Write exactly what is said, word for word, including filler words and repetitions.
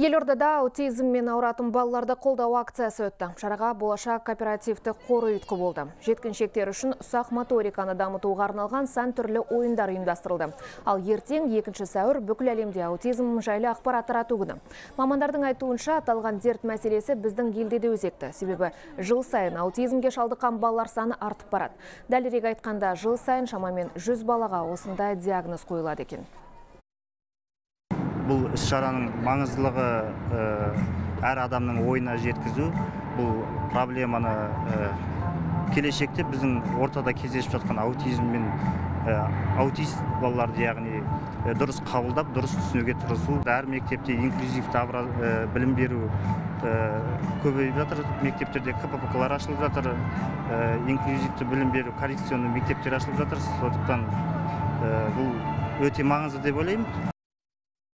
Елордада аутизммен ауыратын балаларды қолдау акциясы өтті. Шараға болашақ кооперативті қоры ұйытқы болды. Жеткіншектер үшін ұсақ моториканы дамытуға арналған сан түрлі ойындар ұйымдастырылды. Ал ертең екінші сәуір бүкіл әлемде аутизм жайлы ақпарат тарату күні. Мамандардың айтуынша аталған дерт мәселесі біздің елде де өзекті. Себебі жыл сайын аутизмге шалдыққан балалар саны артып барады. Дәлірек айтқанда, жыл сайын шамамен жүз балаға осындай диагноз қойылады екен. Бұл іс-шараның маңыздылығы әр адамның ойына жеткізу. Бұл проблеманы келешекте біздің ортада кездесіп жатқан аутизммен аутист балаларды, яғни дұрыс қабылдап, дұрыс түсінуге тырысу. Әр мектепте инклюзивті білім беру көбейіп жатыр. Мектептерде ка пэ пэ ка-лар ашылып жатыр. Инклюзивті білім беру коррекционный мектептер ашылып жатыр. Сондықтан бұл өте маңызды деп ойлаймын.